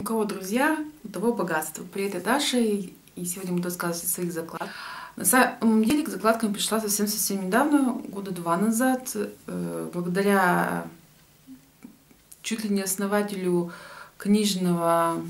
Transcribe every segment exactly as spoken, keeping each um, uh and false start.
У кого друзья, у того богатство. Привет, это Даша, и сегодня буду рассказывать о своих закладках. На самом деле к закладкам пришла совсем-совсем недавно, года два назад, благодаря чуть ли не основателю книжного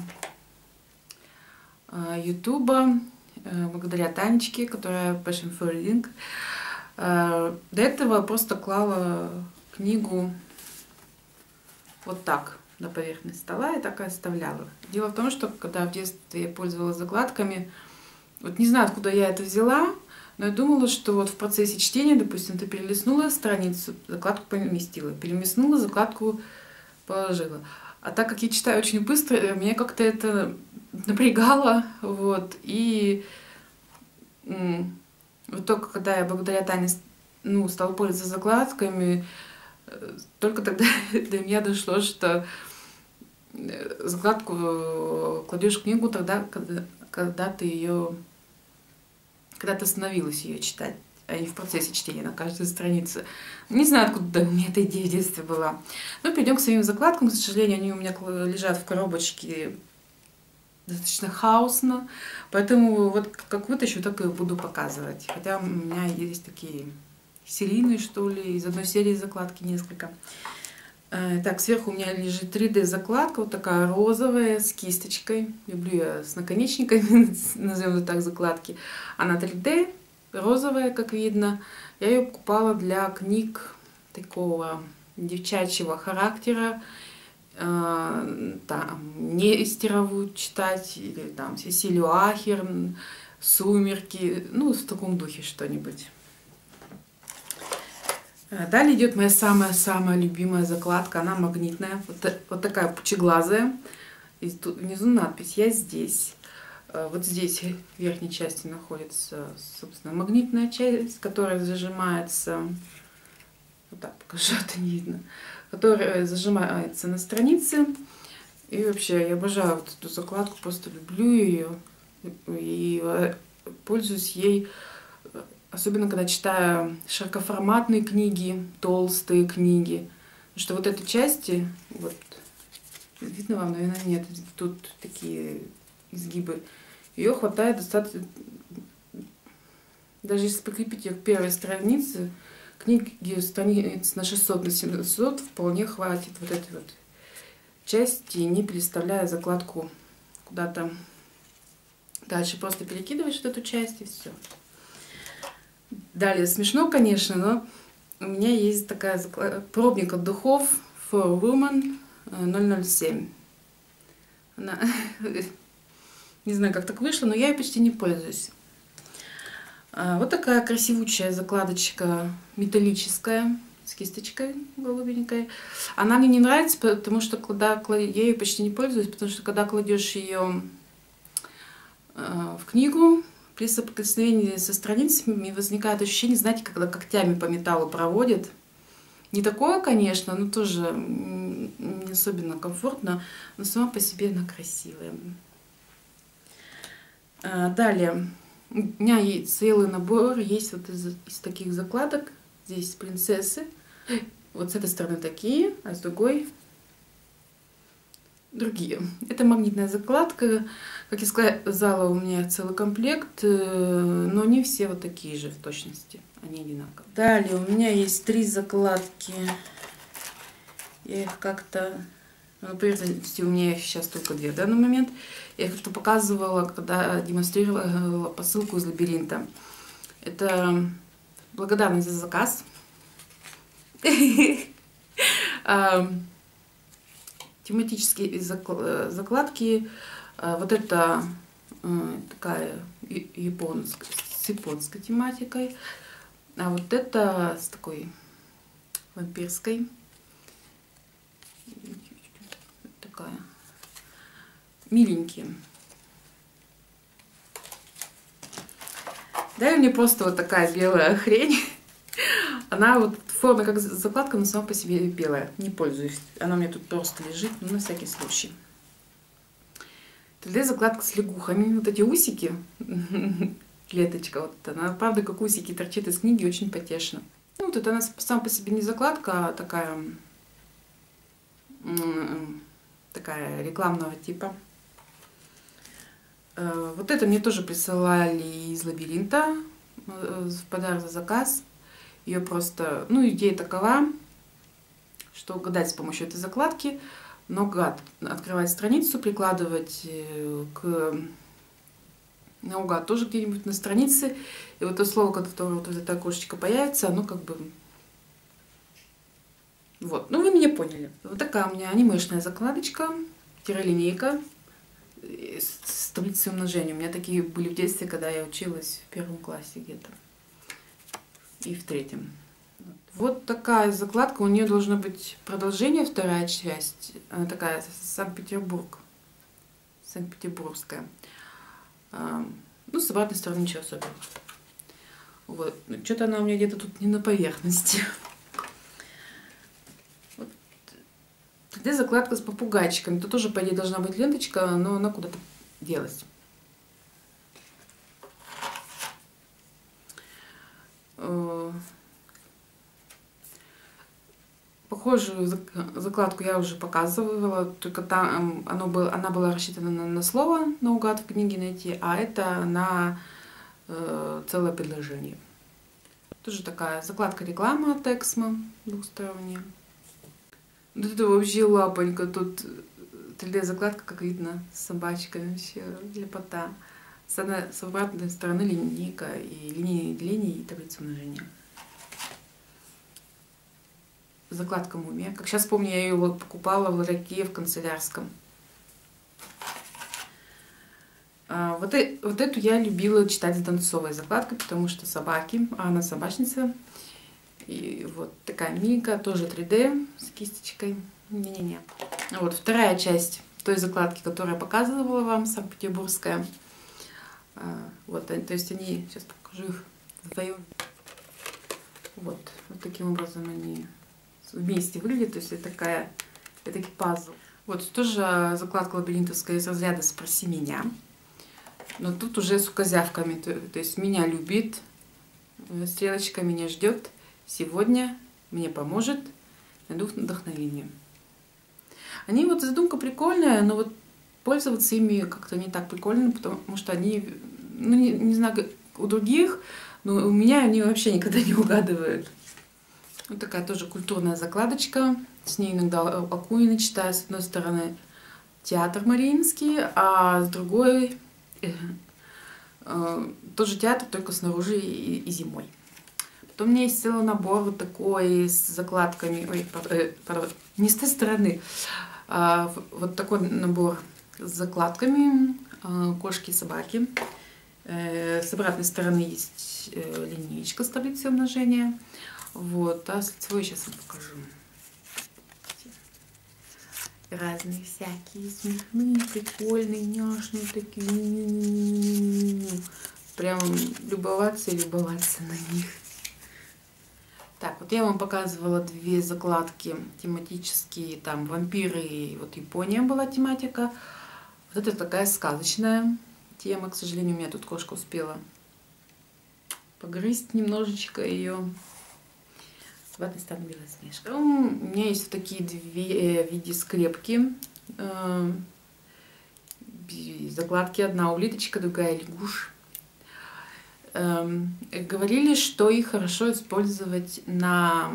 ютуба, благодаря Танечке, которая Passion for Reading. До этого просто клала книгу вот так на поверхность стола и так и оставляла. Дело в том, что когда в детстве я пользовалась закладками, вот не знаю, откуда я это взяла, но я думала, что вот в процессе чтения, допустим, ты перелистнула страницу, закладку поместила, перелистнула, закладку положила. А так как я читаю очень быстро, меня как-то это напрягало, вот, и вот только когда я благодаря Тане ну, стала пользоваться закладками, только тогда до меня дошло, что закладку кладешь в книгу тогда, когда, когда ты ее, когда ты остановилась ее читать, а не в процессе чтения на каждой странице. Не знаю, откуда у меня эта идея в детстве была. Но перейдем к своим закладкам. К сожалению, они у меня лежат в коробочке достаточно хаосно, поэтому вот как вытащу, так и буду показывать. Хотя у меня есть такие серийные, что ли, из одной серии закладки несколько. Так, сверху у меня лежит три дэ закладка, вот такая розовая, с кисточкой. Люблю я с наконечниками, назовем это так, закладки. Она три дэ, розовая, как видно. Я ее покупала для книг такого девчачьего характера. Там Нестерову читать, или там Сесилию Ахерн, Сумерки, ну, в таком духе что-нибудь. Далее идет моя самая-самая любимая закладка, она магнитная, вот, вот такая пучеглазая. И тут внизу надпись «Я здесь». Вот здесь в верхней части находится, собственно, магнитная часть, которая зажимается, вот так покажу, это не видно, которая зажимается на странице. И вообще я обожаю вот эту закладку, просто люблю ее и пользуюсь ей, особенно когда читаю широкоформатные книги, толстые книги. Потому что вот этой части, вот, видно вам, наверное, нет, тут такие изгибы. Ее хватает достаточно, даже если прикрепить ее к первой странице, книги страниц на шестьсот, на семьсот вполне хватит вот этой вот части, не переставляя закладку куда-то дальше. Просто перекидываешь вот эту часть и все. Далее, смешно, конечно, но у меня есть такая закладка, пробник от духов For Woman ноль ноль семь. Она, не знаю, как так вышло, но я ее почти не пользуюсь. Вот такая красивучая закладочка металлическая, с кисточкой голубенькой. Она мне не нравится, потому что когда я ее почти не пользуюсь, потому что когда кладешь ее в книгу, при соприкосновении со страницами возникает ощущение, знаете, когда когтями по металлу проводят. Не такое, конечно, но тоже не особенно комфортно, но сама по себе она красивая. Далее. У меня есть целый набор, есть вот из, из таких закладок. Здесь принцессы. Вот с этой стороны такие, а с другой другие. Это магнитная закладка. Как я сказала, у меня целый комплект, но не все вот такие же в точности. Они одинаковые. Далее у меня есть три закладки. Я их как-то... Ну, у меня их сейчас только две в данный момент. Я их как-то показывала, когда демонстрировала посылку из лабиринта. Это благодарность за заказ. Тематические закладки. Вот это такая японская, с японской тематикой. А вот это с такой вампирской. Такая. Миленькие. Да, и мне просто вот такая белая хрень. Она вот форма как закладка, но сама по себе белая. Не пользуюсь. Она у меня тут просто лежит, но на всякий случай. три дэ закладка с лягухами. Вот эти усики, клеточка, вот она, правда, как усики торчит из книги, очень потешно. Ну, вот это она сама по себе не закладка, а такая такая рекламного типа. Вот это мне тоже присылали из Лабиринта в подарок за заказ. Ее просто, ну, идея такова, что угадать с помощью этой закладки, наугад открывать страницу, прикладывать к наугад тоже где-нибудь на странице, и вот то слово, которое вот это окошечко появится, оно как бы... Вот, ну вы меня поняли. Вот такая у меня анимешная закладочка, тиролинейка с таблицей умножения. У меня такие были в детстве, когда я училась в первом классе где-то и в третьем. Вот такая закладка, у нее должно быть продолжение, вторая часть, она такая Санкт-Петербург, Санкт-Петербургская. Ну, с обратной стороны ничего особенного. Вот, что-то она у меня где-то тут не на поверхности. Вот. Где закладка с попугайчиками? Тут тоже, по идее, должна быть ленточка, но она куда-то делась. Похожую закладку я уже показывала, только там оно было, она была рассчитана на, на слово наугад в книге найти, а это на э, целое предложение. Тоже такая закладка реклама от Эксмо двухсторонняя. Вот это вообще лапонька, тут три дэ закладка, как видно, с собачками, вообще лепота. С, одной, с обратной стороны линейка и линии деления и таблица умножения. Закладка «Мумия». Как сейчас помню, я ее вот покупала в ларьке в канцелярском. А, вот, и, вот эту я любила читать с донцовой закладкой, потому что собаки, а она собачница. И вот такая миленькая, тоже три дэ с кисточкой. Не-не-не. Вот вторая часть той закладки, которую я показывала вам, Санкт-Петербургская. А, вот, то есть они, сейчас покажу их вдвоем. Вот, вот таким образом они вместе выглядит, то есть это такая, это такой пазл. Вот тоже закладка лабиринтовская из разряда «Спроси меня», но тут уже с указявками, то, то есть «Меня любит», стрелочка «Меня ждет», «Сегодня», «Мне поможет», «Найду вдохновение». Они вот задумка прикольная, но вот пользоваться ими как-то не так прикольно, потому что они, ну не, не знаю, у других, но у меня они вообще никогда не угадывают. Вот такая тоже культурная закладочка. С ней иногда Акунина читаю. С одной стороны театр Мариинский, а с другой э, э, тоже театр, только снаружи и, и зимой. Потом у меня есть целый набор вот такой с закладками. Ой, э, пардон, не с той стороны. А, вот такой набор с закладками. Э, кошки и собаки. Э, с обратной стороны есть э, линеечка с таблицей умножения. Вот, а с лицевой сейчас вам покажу. Разные всякие, смешные, прикольные, няшные такие. Прям любоваться и любоваться на них. Так, вот я вам показывала две закладки тематические, там вампиры и вот Япония была тематика. Вот это такая сказочная тема, к сожалению, у меня тут кошка успела погрызть немножечко ее. С обратной стороны Белоснежка. У меня есть вот такие две в виде скрепки. Закладки. Одна улиточка, другая лягуш. Говорили, что их хорошо использовать на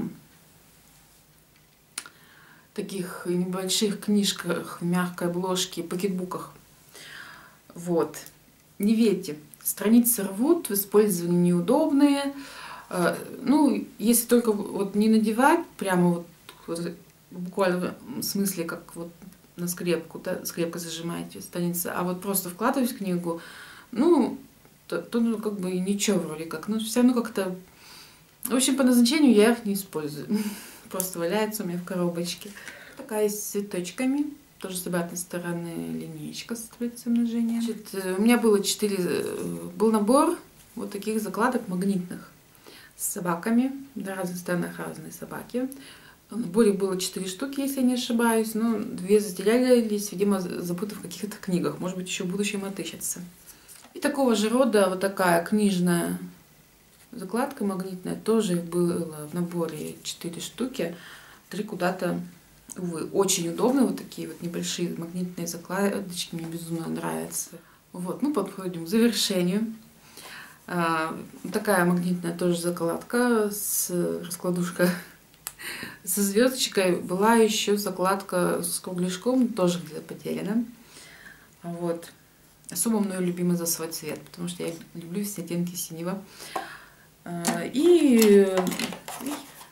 таких небольших книжках в мягкой обложке, пакетбуках. Вот. Не верьте. Страницы рвут, в использовании неудобные. Ну, если только вот не надевать прямо вот буквально в смысле, как вот на скрепку, да, скрепкой зажимаете страницы, а вот просто вкладывать в книгу, ну, то, то ну, как бы ничего вроде как, но все равно как-то, в общем, по назначению я их не использую, просто валяются у меня в коробочке. Такая с цветочками, тоже с обратной стороны линеечка с таблицей умножения. Значит, у меня было четыре, был набор вот таких закладок магнитных. С собаками, на разных странах разные собаки. В наборе было четыре штуки, если я не ошибаюсь, но две затерялись, видимо, забыты в каких-то книгах. Может быть, еще в будущем отыщется. И такого же рода вот такая книжная закладка магнитная, тоже их было в наборе четыре штуки. Три куда-то Увы, очень удобно, вот такие вот небольшие магнитные закладочки, мне безумно нравятся. Вот, ну, подходим к завершению. А, такая магнитная тоже закладка с раскладушка со звездочкой. Была еще закладка с кругляшком, тоже где-то потеряна. Вот. Особо мною любимый за свой цвет, потому что я люблю все оттенки синего. А, и, и,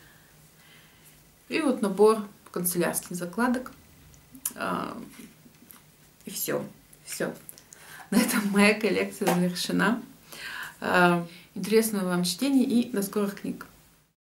и вот набор канцелярских закладок. А, и все. Все. На этом моя коллекция завершена. Интересного вам чтения и до скорых книг.